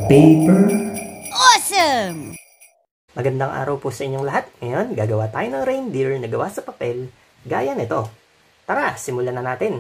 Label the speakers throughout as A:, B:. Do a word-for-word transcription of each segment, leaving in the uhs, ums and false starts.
A: paper.
B: Awesome!
C: Magandang araw po sa inyong lahat. Ngayon, gagawa tayo ng reindeer na gawa sa papel gaya nito. Tara, simulan na natin.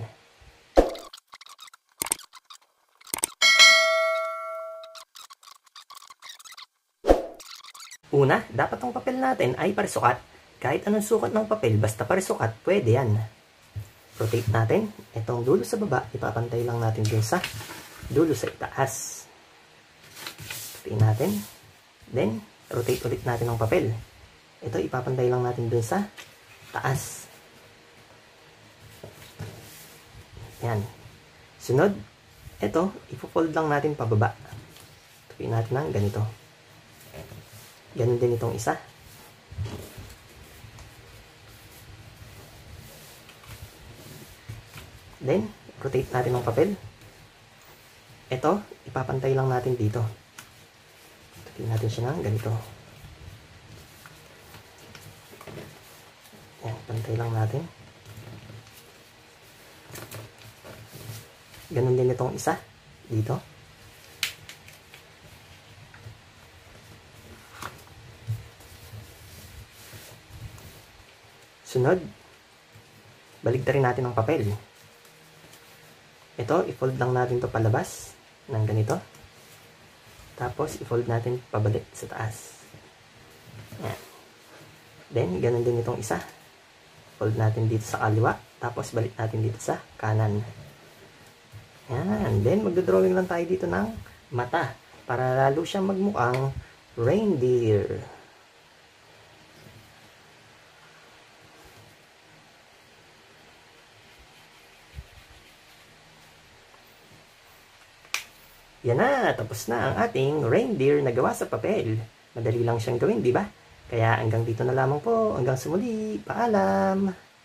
C: Una, dapat ang papel natin ay parisukat. Kahit anong sukat ng papel, basta parisukat, pwede yan. Rotate natin. Itong dulo sa baba, ipapantay lang natin dun sa dulo sa itaas. Rotate natin. Then, rotate ulit natin ang papel. Ito, ipapantay lang natin dun sa taas. Yan. Sunod, ito, ipo-fold lang natin pababa. Tupiin natin ng ganito. Ganun din itong isa. Then, rotate natin ang papel. Ito, ipapantay lang natin dito. Tupiin natin siya ng ganito. Yan, pantay lang natin. Ganun din itong isa. Dito. Sunod, baligtarin natin ang papel. Ito, i-fold lang natin to palabas ng ganito. Tapos, i-fold natin pabalik sa taas. Yan. Then, ganun din itong isa. Fold natin dito sa kaliwa. Tapos, balik natin dito sa kanan. Yan. Then, magdodrawing lang tayo dito ng mata para lalo siyang magmukhang reindeer. Yan na, tapos na ang ating reindeer na gawa sa papel. Madali lang siyang gawin, di ba? Kaya hanggang dito na lamang po. Hanggang sa muli. Paalam!